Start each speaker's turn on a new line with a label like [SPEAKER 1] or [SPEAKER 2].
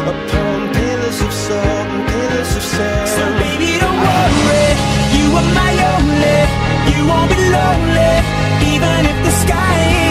[SPEAKER 1] upon pillars of salt and pillars of sand.
[SPEAKER 2] So baby, don't worry, you are my only. You won't be lonely, even if the sky